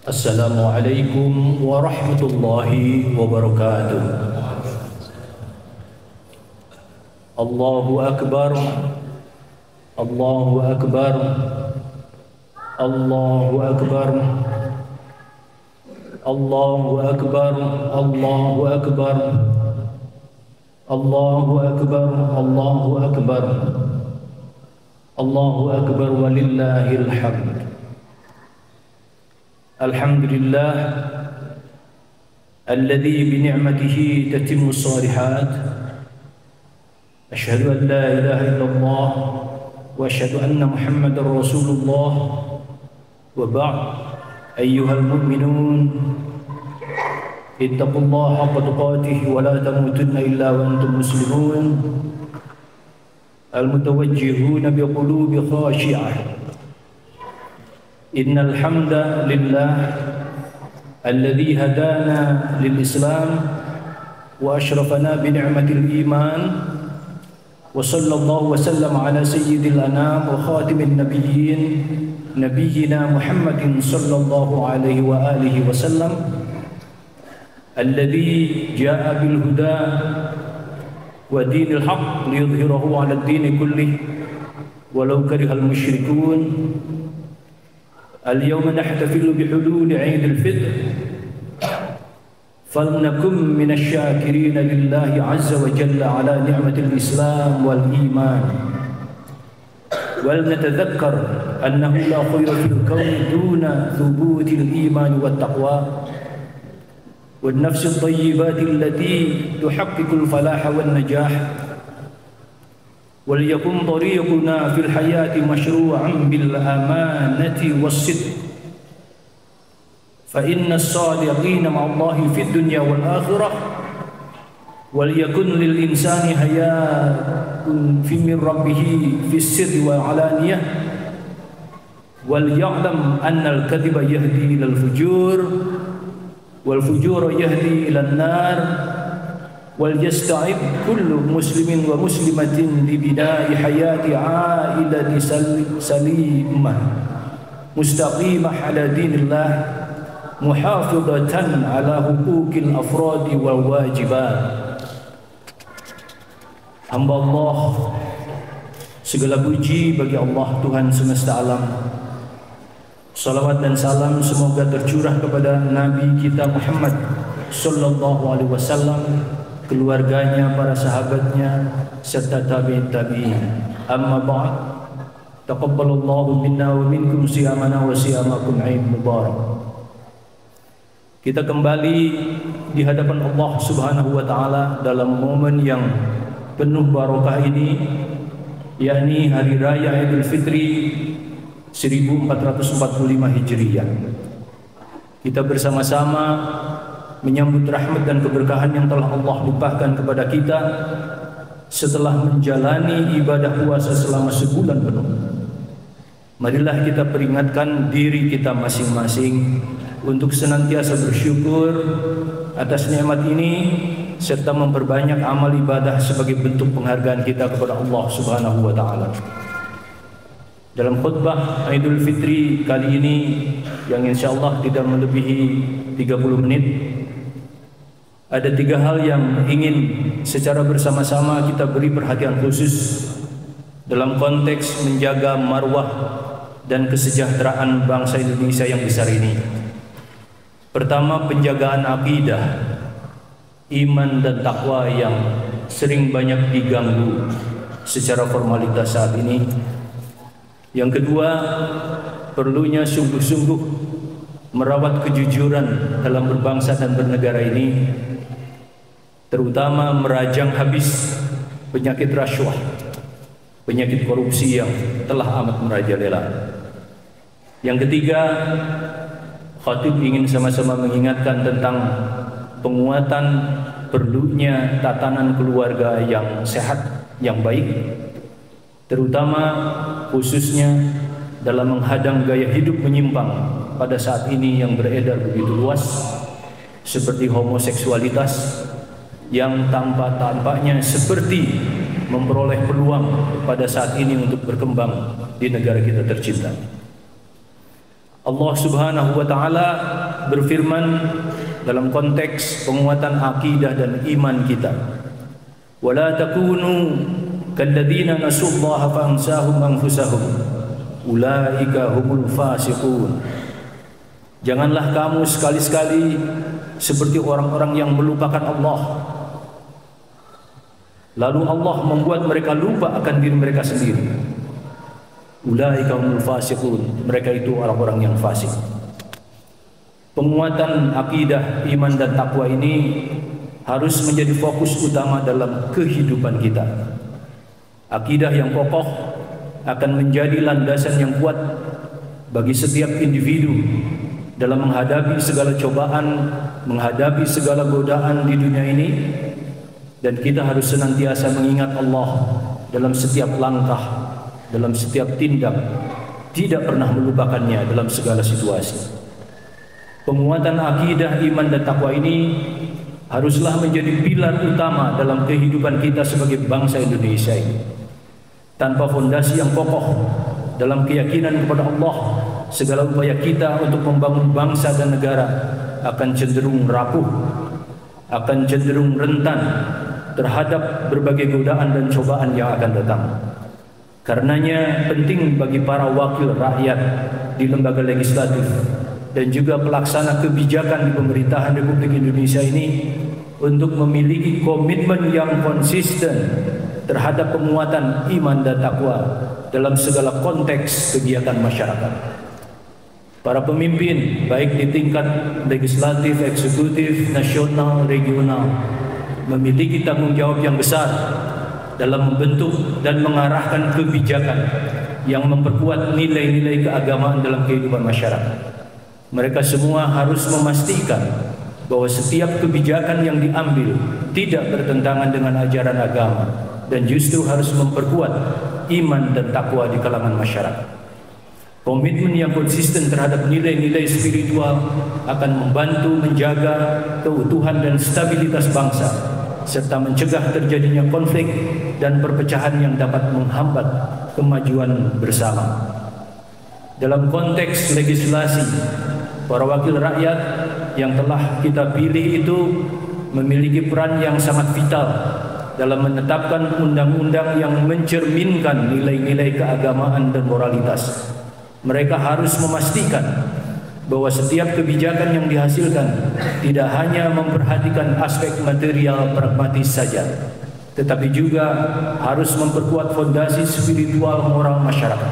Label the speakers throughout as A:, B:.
A: Assalamualaikum warahmatullahi wabarakatuh. Allahu Akbar, Allahu Akbar, Allahu Akbar, Allahu Akbar, Allahu Akbar, Allahu Akbar, Allahu Akbar, Allahu Akbar walillahil hamd. Alhamdulillah alladzi bi ni'matihi tatimmu shalihat. Asyhadu an la ilaha illallah wa asyhadu anna Muhammadar Rasulullah. Wa ba'd, ayyuhal mu'minun ittaqullaha haqqa tuqatih wa la tamutunna illa wa antum muslimun al-mutawajjihuna bi qulubi khashi'ah. Innal hamda lillah alladzi hadana lil Islam wa asyrafana bi ni'matil iman wa sallallahu wa sallam ala sayyidil anam wa khatimin nabiyyin nabiyyina Muhammadin sallallahu alaihi wa alihi wa sallam alladzi jaa bil huda wa dinil haqq liyudhhirahu ala ad-din kullih walau karihal musyrikun. اليوم نحتفل بحلول عيد الفطر فلنكن من الشاكرين لله عز وجل على نعمة الإسلام والإيمان ولنتذكر أنه لا خير في الكون دون ثبوت الإيمان والتقوى والنفس الطيبات التي تحقق الفلاح والنجاح. وليكن طريقنا في الحياة مشروعا بالأمانة والصدق فإن الصادقين مع الله في الدنيا والآخرة. وليكن للإنسان حياة من ربه في السر والعلانية. وليعلم أن الكذب يهدي إلى الفجور والفجور يهدي إلى النار. وليستعد كل مسلم ومسلمة لبناء حياة عائلة سليمة مستقيمة على دين الله محافظة على حقوق الأفراد والواجبات. Hamba Allah, segala puji bagi Allah Tuhan semesta alam. Salawat dan salam semoga tercurah kepada Nabi kita Muhammad sallallahu alaihi wasallam, keluarganya, para sahabatnya, serta tabi'in. Amma ba'd, taqabbalallahu minna wa minkum siyamana wa siyamakum Eid Mubarak. Kita kembali di hadapan Allah Subhanahu wa taala dalam momen yang penuh barokah ini, yakni hari raya Idul Fitri 1445 Hijriah. Kita bersama-sama menyambut rahmat dan keberkahan yang telah Allah limpahkan kepada kita setelah menjalani ibadah puasa selama sebulan penuh. Marilah kita peringatkan diri kita masing-masing untuk senantiasa bersyukur atas nikmat ini serta memperbanyak amal ibadah sebagai bentuk penghargaan kita kepada Allah Subhanahu wa taala. Dalam khutbah Idul Fitri kali ini yang insyaallah tidak melebihi 30 menit, ada 3 hal yang ingin secara bersama-sama kita beri perhatian khusus dalam konteks menjaga marwah dan kesejahteraan bangsa Indonesia yang besar ini. Pertama, penjagaan akidah, iman dan takwa yang sering banyak diganggu secara formalitas saat ini. Yang kedua, perlunya sungguh-sungguh merawat kejujuran dalam berbangsa dan bernegara ini, terutama merajang habis penyakit rasyuah, penyakit korupsi yang telah amat merajalela. Yang ketiga, khatib ingin sama-sama mengingatkan tentang penguatan perlunya tatanan keluarga yang sehat, yang baik, terutama khususnya dalam menghadang gaya hidup menyimpang pada saat ini yang beredar begitu luas, seperti homoseksualitas yang tampaknya seperti memperoleh peluang pada saat ini untuk berkembang di negara kita tercinta. Allah Subhanahu wa taala berfirman dalam konteks penguatan akidah dan iman kita. Wala takunu kalladzina nasullaha fa ansahum anfusahum ulaika humul fasiqun. Janganlah kamu sekali-sekali seperti orang-orang yang melupakan Allah, lalu Allah membuat mereka lupa akan diri mereka sendiri. Ulaika humul fasiqun, mereka itu orang-orang yang fasik. Penguatan akidah, iman dan takwa ini harus menjadi fokus utama dalam kehidupan kita. Akidah yang kokoh akan menjadi landasan yang kuat bagi setiap individu dalam menghadapi segala cobaan, menghadapi segala godaan di dunia ini. Dan kita harus senantiasa mengingat Allah dalam setiap langkah, dalam setiap tindak, tidak pernah melupakannya dalam segala situasi. Penguatan akidah, iman dan takwa ini haruslah menjadi pilar utama dalam kehidupan kita sebagai bangsa Indonesia ini. Tanpa fondasi yang kokoh dalam keyakinan kepada Allah, segala upaya kita untuk membangun bangsa dan negara akan cenderung rapuh, akan cenderung rentan terhadap berbagai godaan dan cobaan yang akan datang. Karenanya penting bagi para wakil rakyat di lembaga legislatif dan juga pelaksana kebijakan di pemerintahan Republik Indonesia ini untuk memiliki komitmen yang konsisten terhadap penguatan iman dan takwa dalam segala konteks kegiatan masyarakat. Para pemimpin baik di tingkat legislatif, eksekutif, nasional, regional memiliki tanggung jawab yang besar dalam membentuk dan mengarahkan kebijakan yang memperkuat nilai-nilai keagamaan dalam kehidupan masyarakat. Mereka semua harus memastikan bahwa setiap kebijakan yang diambil tidak bertentangan dengan ajaran agama dan justru harus memperkuat iman dan takwa di kalangan masyarakat. Komitmen yang konsisten terhadap nilai-nilai spiritual akan membantu menjaga keutuhan dan stabilitas bangsa, serta mencegah terjadinya konflik dan perpecahan yang dapat menghambat kemajuan bersama. Dalam konteks legislasi, para wakil rakyat yang telah kita pilih itu memiliki peran yang sangat vital dalam menetapkan undang-undang yang mencerminkan nilai-nilai keagamaan dan moralitas. Mereka harus memastikan bahwa setiap kebijakan yang dihasilkan tidak hanya memperhatikan aspek material pragmatis saja, tetapi juga harus memperkuat fondasi spiritual moral masyarakat.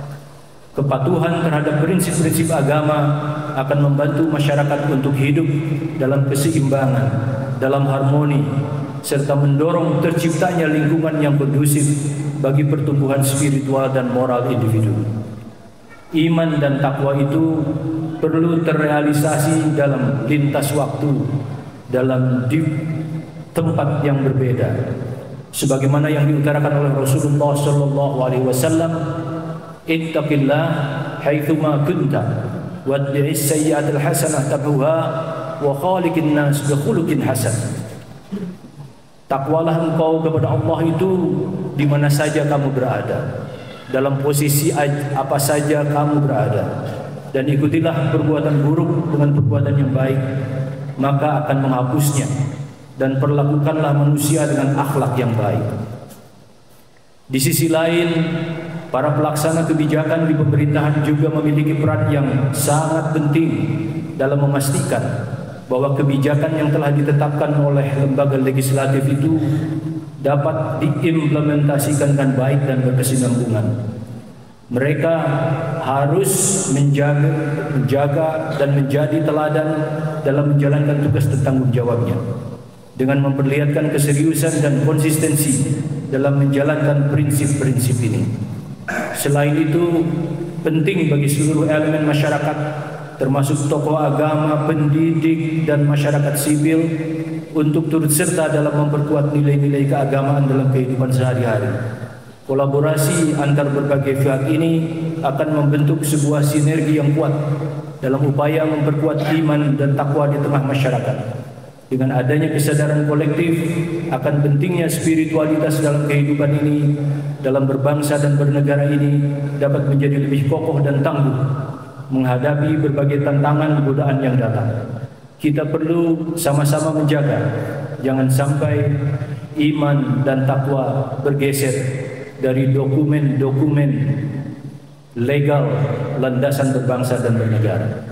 A: Kepatuhan terhadap prinsip-prinsip agama akan membantu masyarakat untuk hidup dalam keseimbangan, dalam harmoni, serta mendorong terciptanya lingkungan yang kondusif bagi pertumbuhan spiritual dan moral individu. Iman dan takwa itu perlu terrealisasi dalam lintas waktu, dalam tempat yang berbeda. Sebagaimana yang diutarakan oleh Rasulullah SAW, ittaqillah haitsuma kunta wad'i'is sayyi'atal hasanah tabuha wa khaliqin nas bi khuluqin hasan. Takwalah engkau kepada Allah itu di mana saja kamu berada, dalam posisi apa saja kamu berada, dan ikutilah perbuatan buruk dengan perbuatan yang baik, maka akan menghapusnya, dan perlakukanlah manusia dengan akhlak yang baik. Di sisi lain, para pelaksana kebijakan di pemerintahan juga memiliki peran yang sangat penting dalam memastikan bahwa kebijakan yang telah ditetapkan oleh lembaga legislatif itu dapat diimplementasikan dengan baik dan berkesinambungan. Mereka harus menjaga dan menjadi teladan dalam menjalankan tugas dan tanggung jawabnya, dengan memperlihatkan keseriusan dan konsistensi dalam menjalankan prinsip-prinsip ini. Selain itu, penting bagi seluruh elemen masyarakat, termasuk tokoh agama, pendidik, dan masyarakat sipil, untuk turut serta dalam memperkuat nilai-nilai keagamaan dalam kehidupan sehari-hari. Kolaborasi antar berbagai pihak ini akan membentuk sebuah sinergi yang kuat dalam upaya memperkuat iman dan takwa di tengah masyarakat. Dengan adanya kesadaran kolektif akan pentingnya spiritualitas dalam kehidupan ini, dalam berbangsa dan bernegara ini dapat menjadi lebih kokoh dan tangguh, menghadapi berbagai tantangan godaan yang datang. Kita perlu sama-sama menjaga jangan sampai iman dan takwa bergeser dari dokumen-dokumen legal landasan berbangsa dan bernegara.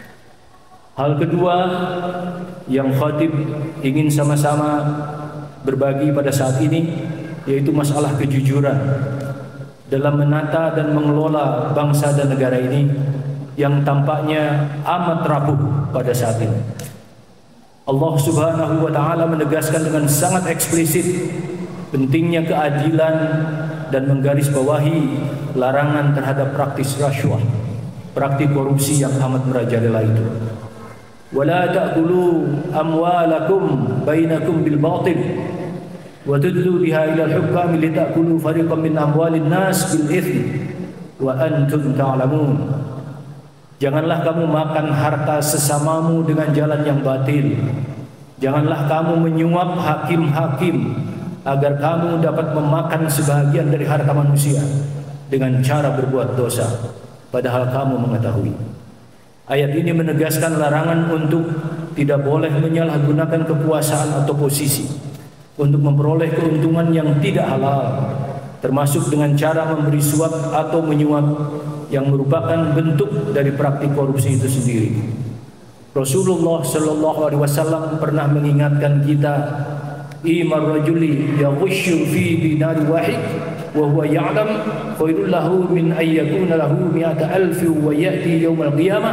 A: Hal kedua yang khatib ingin sama-sama berbagi pada saat ini yaitu masalah kejujuran dalam menata dan mengelola bangsa dan negara ini yang tampaknya amat rapuh pada saat ini. Allah Subhanahu wa taala menegaskan dengan sangat eksplisit pentingnya keadilan dan menggarisbawahi larangan terhadap praktis rasyuah, praktik korupsi yang amat merajalela itu. Wala ta'kulu amwalakum bainakum bil batil wa tudlu biha ila al-hukam litakulu fariqan min amwalin nas bil itsmi wa antum ta'lamun. Janganlah kamu makan harta sesamamu dengan jalan yang batil. Janganlah kamu menyuap hakim-hakim agar kamu dapat memakan sebahagian dari harta manusia dengan cara berbuat dosa, padahal kamu mengetahui. Ayat ini menegaskan larangan untuk tidak boleh menyalahgunakan kekuasaan atau posisi untuk memperoleh keuntungan yang tidak halal, termasuk dengan cara memberi suap atau menyuap yang merupakan bentuk dari praktik korupsi itu sendiri. Rasulullah sallallahu alaihi wasallam pernah mengingatkan kita, imar rajuli yaghushu fi dinari wahid wa huwa ya'lam khairul lahu min ay yakuna lahu mi'ata alf wa ya'ti yawmal qiyamah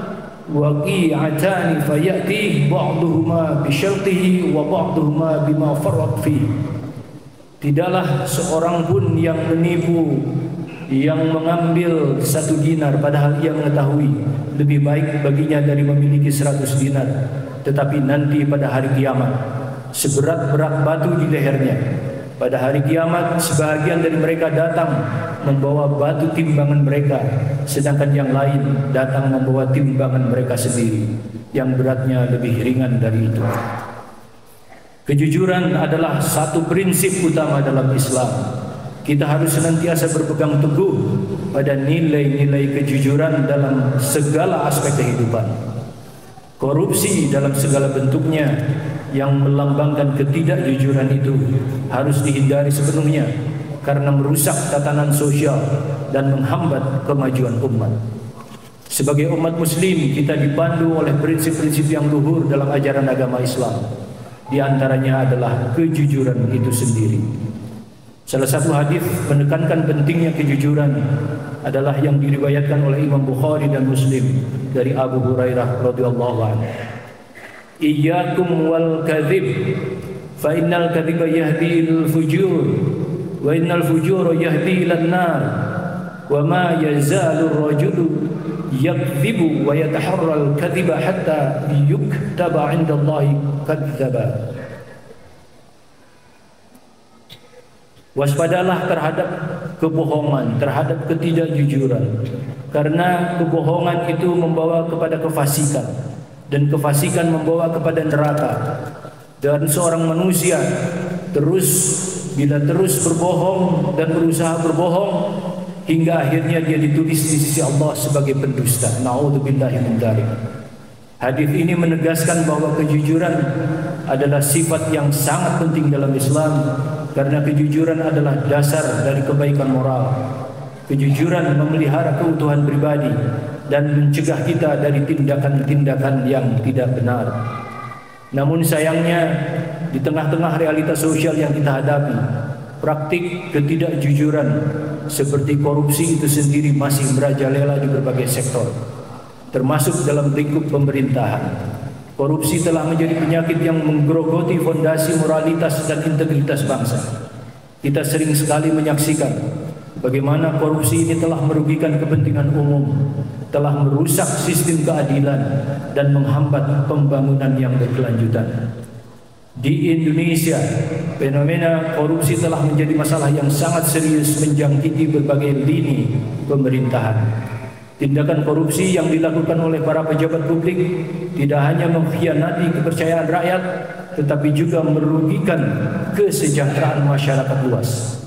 A: waqi'atan fayati ba'duhuma bi syartihi wa ba'duhuma bima farrat fi. Tidaklah seorang pun yang menipu, yang mengambil 1 dinar padahal ia mengetahui lebih baik baginya dari memiliki 100 dinar, tetapi nanti pada hari kiamat seberat-berat batu di lehernya. Pada hari kiamat sebahagian dari mereka datang membawa batu timbangan mereka, sedangkan yang lain datang membawa timbangan mereka sendiri yang beratnya lebih ringan dari itu. Kejujuran adalah satu prinsip utama dalam Islam. Kita harus senantiasa berpegang teguh pada nilai-nilai kejujuran dalam segala aspek kehidupan. Korupsi dalam segala bentuknya yang melambangkan ketidakjujuran itu harus dihindari sepenuhnya karena merusak tatanan sosial dan menghambat kemajuan umat. Sebagai umat muslim, kita dipandu oleh prinsip-prinsip yang luhur dalam ajaran agama Islam. Di antaranya adalah kejujuran itu sendiri. Salah satu hadis menekankan pentingnya kejujuran adalah yang diriwayatkan oleh Imam Bukhari dan Muslim dari Abu Hurairah radhiyallahu anhu. Iyyakum wal kadzib fa innal kadziba yahdi ilal fujur wa innal fujura yahdi ilan nar wa ma yazalu ar-rajulu yakdzibu wa yataharra al-kadziba hatta yuktaba 'inda Allahi kadzdzaba. Waspadalah terhadap kebohongan, terhadap ketidakjujuran, karena kebohongan itu membawa kepada kefasikan dan kefasikan membawa kepada neraka. Dan seorang manusia bila terus berbohong dan berusaha berbohong hingga akhirnya dia ditulis di sisi Allah sebagai pendusta. Na'udzubillahi min dzalik. Hadis ini menegaskan bahwa kejujuran adalah sifat yang sangat penting dalam Islam, karena kejujuran adalah dasar dari kebaikan moral. Kejujuran memelihara keutuhan pribadi dan mencegah kita dari tindakan-tindakan yang tidak benar. Namun sayangnya, di tengah-tengah realitas sosial yang kita hadapi, praktik ketidakjujuran seperti korupsi itu sendiri masih merajalela di berbagai sektor, termasuk dalam lingkup pemerintahan. Korupsi telah menjadi penyakit yang menggerogoti fondasi moralitas dan integritas bangsa. Kita sering sekali menyaksikan bagaimana korupsi ini telah merugikan kepentingan umum, telah merusak sistem keadilan dan menghambat pembangunan yang berkelanjutan. Di Indonesia, fenomena korupsi telah menjadi masalah yang sangat serius menjangkiti berbagai lini pemerintahan. Tindakan korupsi yang dilakukan oleh para pejabat publik tidak hanya mengkhianati kepercayaan rakyat, tetapi juga merugikan kesejahteraan masyarakat luas.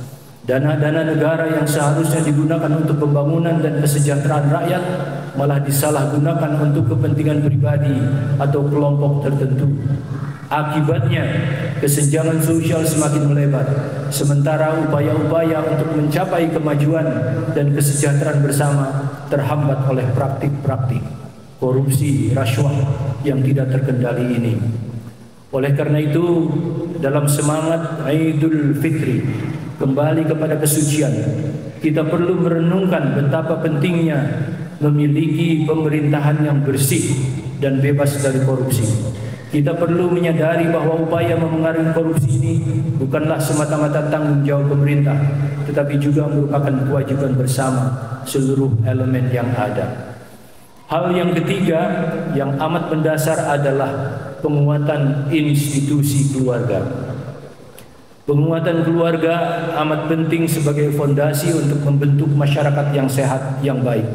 A: Dana-dana negara yang seharusnya digunakan untuk pembangunan dan kesejahteraan rakyat malah disalahgunakan untuk kepentingan pribadi atau kelompok tertentu. Akibatnya, kesenjangan sosial semakin melebar, sementara upaya-upaya untuk mencapai kemajuan dan kesejahteraan bersama terhambat oleh praktik-praktik korupsi, rasuah yang tidak terkendali ini. Oleh karena itu, dalam semangat Idul Fitri, kembali kepada kesucian, kita perlu merenungkan betapa pentingnya memiliki pemerintahan yang bersih dan bebas dari korupsi. Kita perlu menyadari bahwa upaya memengaruhi korupsi ini bukanlah semata-mata tanggung jawab pemerintah, tetapi juga merupakan kewajiban bersama seluruh elemen yang ada. Hal yang ketiga yang amat mendasar adalah penguatan institusi keluarga. Penguatan keluarga amat penting sebagai fondasi untuk membentuk masyarakat yang sehat, yang baik.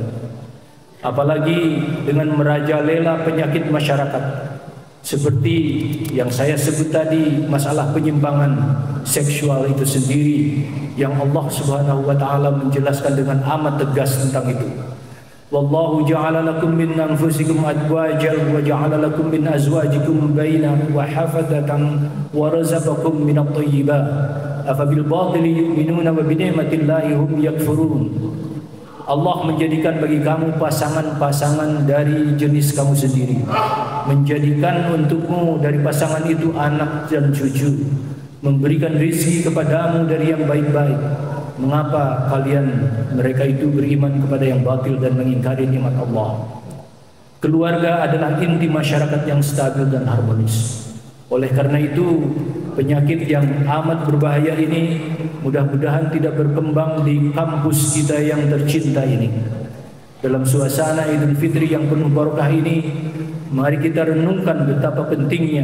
A: Apalagi dengan merajalela penyakit masyarakat seperti yang saya sebut tadi, masalah penyimpangan seksual itu sendiri, yang Allah Subhanahu wa taala menjelaskan dengan amat tegas tentang itu. Wallahu ja'ala lakum min anfusikum azwajan wa ja'ala lakum min azwajikum bainakum wa hafadatan wa razaqakum min at-thayyibat afabil batili yu'minuna wa bi ni'matillahi hum yakfurun. Allah menjadikan bagi kamu pasangan-pasangan dari jenis kamu sendiri, menjadikan untukmu dari pasangan itu anak dan cucu, memberikan rezeki kepadamu dari yang baik-baik. Mengapa kalian mereka itu beriman kepada yang batil dan mengingkari nikmat Allah? Keluarga adalah inti masyarakat yang stabil dan harmonis. Oleh karena itu, penyakit yang amat berbahaya ini mudah-mudahan tidak berkembang di kampus kita yang tercinta ini. Dalam suasana Idul Fitri yang penuh barokah ini, mari kita renungkan betapa pentingnya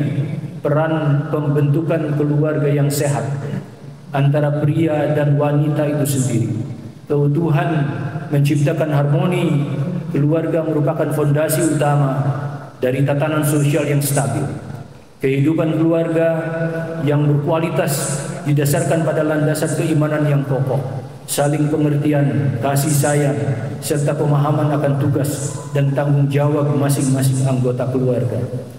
A: peran pembentukan keluarga yang sehat antara pria dan wanita itu sendiri. Keutuhan menciptakan harmoni keluarga merupakan fondasi utama dari tatanan sosial yang stabil. Kehidupan keluarga yang berkualitas didasarkan pada landasan keimanan yang kokoh, saling pengertian, kasih sayang, serta pemahaman akan tugas dan tanggung jawab masing-masing anggota keluarga.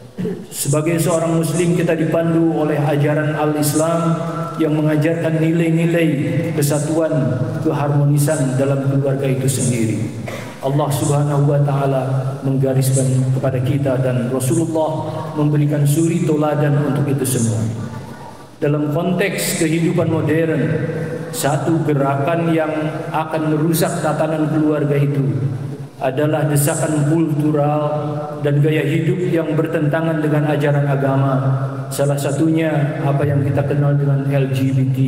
A: Sebagai seorang muslim, kita dipandu oleh ajaran al-Islam yang mengajarkan nilai-nilai kesatuan, keharmonisan dalam keluarga itu sendiri. Allah Subhanahu wa taala menggariskan kepada kita dan Rasulullah memberikan suri toladan untuk itu semua. Dalam konteks kehidupan modern, satu gerakan yang akan merusak tatanan keluarga itu adalah desakan kultural dan gaya hidup yang bertentangan dengan ajaran agama. Salah satunya apa yang kita kenal dengan LGBT,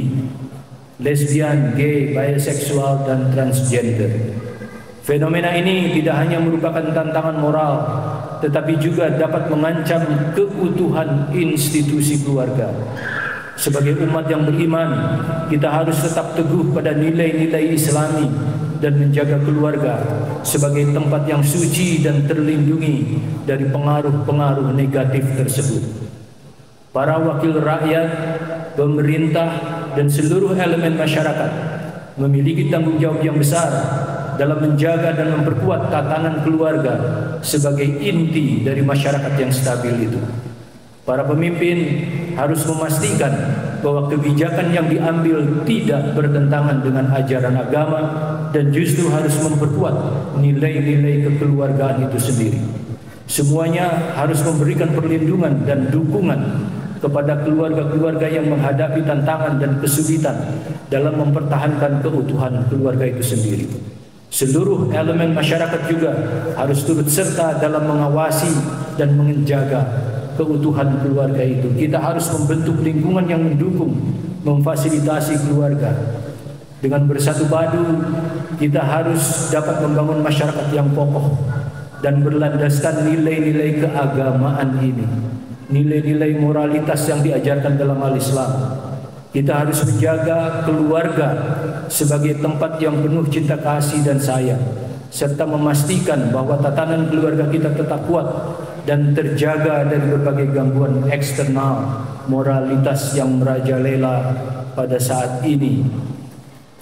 A: lesbian, gay, bisexual, dan transgender. Fenomena ini tidak hanya merupakan tantangan moral, tetapi juga dapat mengancam keutuhan institusi keluarga. Sebagai umat yang beriman, kita harus tetap teguh pada nilai-nilai Islami dan menjaga keluarga sebagai tempat yang suci dan terlindungi dari pengaruh-pengaruh negatif tersebut. Para wakil rakyat, pemerintah, dan seluruh elemen masyarakat memiliki tanggung jawab yang besar dalam menjaga dan memperkuat tatanan keluarga sebagai inti dari masyarakat yang stabil itu. Para pemimpin harus memastikan bahwa kebijakan yang diambil tidak bertentangan dengan ajaran agama dan justru harus memperkuat nilai-nilai kekeluargaan itu sendiri. Semuanya harus memberikan perlindungan dan dukungan kepada keluarga-keluarga yang menghadapi tantangan dan kesulitan dalam mempertahankan keutuhan keluarga itu sendiri. Seluruh elemen masyarakat juga harus turut serta dalam mengawasi dan menjaga keutuhan keluarga itu. Kita harus membentuk lingkungan yang mendukung, memfasilitasi keluarga. Dengan bersatu padu, kita harus dapat membangun masyarakat yang kokoh dan berlandaskan nilai-nilai keagamaan ini, nilai-nilai moralitas yang diajarkan dalam al-Islam. Kita harus menjaga keluarga sebagai tempat yang penuh cinta kasih dan sayang, serta memastikan bahwa tatanan keluarga kita tetap kuat dan terjaga dari berbagai gangguan eksternal moralitas yang merajalela pada saat ini.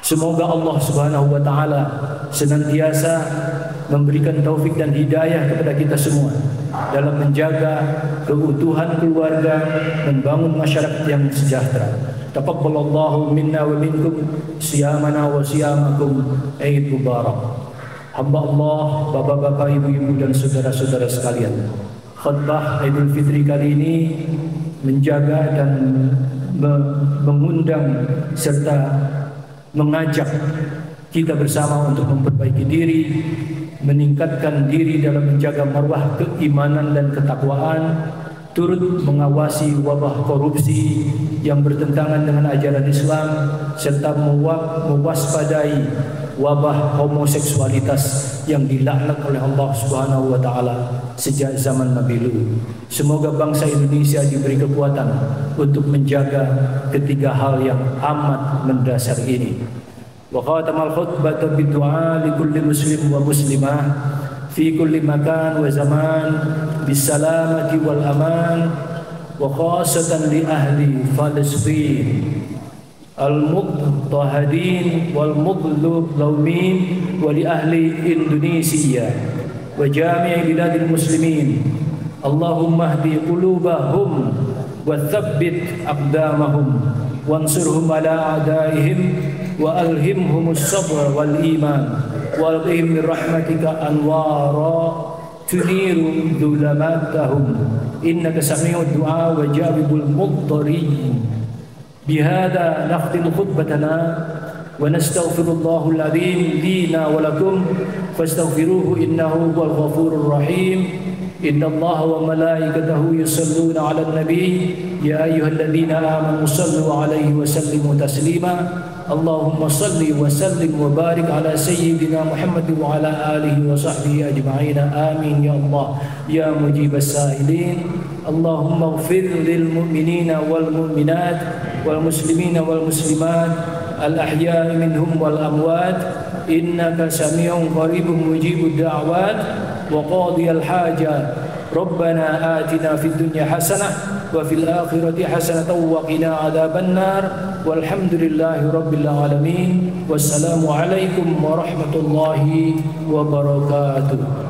A: Semoga Allah Subhanahu wa taala senantiasa memberikan taufik dan hidayah kepada kita semua dalam menjaga keutuhan keluarga, membangun masyarakat yang sejahtera. Taqabbalallahu minna wa minkum siyamana wa siyamakum Eid Mubarak. Hamba Allah, bapak-bapak, ibu-ibu dan saudara-saudara sekalian, khutbah Idul Fitri kali ini menjaga dan mengundang serta mengajak kita bersama untuk memperbaiki diri, meningkatkan diri dalam menjaga marwah keimanan dan ketakwaan, turut mengawasi wabah korupsi yang bertentangan dengan ajaran Islam, serta mewaspadai wabah homoseksualitas yang dilaknat oleh Allah Subhanahu wa taala sejak zaman Nabi Lut. Semoga bangsa Indonesia diberi kekuatan untuk menjaga ketiga hal yang amat mendasar ini. Wa khatamal khutbata bidu'a li kulli muslim wa muslimah fi kulli makan wa zaman bisalamati wal aman wa khasatan li ahli Palestin al-muqtahadin wal mudlumin wa li ahli Indonesia wa jami'i biladil muslimin. Allahumma hdi qulubahum wa thabbit aqdamahum wansurhum ala a'daihim wa alhimhumus sabr wal iman wa alqihim min rahmatika anwara tuniru dhulamatahum innaka sami'ud du'a wa jawibul mudtarin. Bihada nakhtimu khutbatana wa nastaghfirullahu al-azim lina wa lakum fastaghfiruhu innahu huwal ghafurur rahim. Innallaha wa malaikatahu yusalluna 'alan nabi ya ayyuhalladzina amanu sallu 'alaihi wa sallimu taslima. Allahumma salli wa sallim wa barik ala sayyidina Muhammad wa ala alihi wa sahbihi ajma'in. Amin ya Allah ya mujibas sa'ilin. Allahumma ighfir lil mu'minina wal mu'minat wal muslimina wal muslimat al ahya'i minhum wal amwat innaka sami'un qaribun mujibud da'wat wa qadiyal hajat. Rabbana atina fid dunya hasanah wa fil akhirati hasanatan wa qina adzaban nar. Walhamdulillahi rabbil alamin. Wassalamu alaikum warahmatullahi wabarakatuh.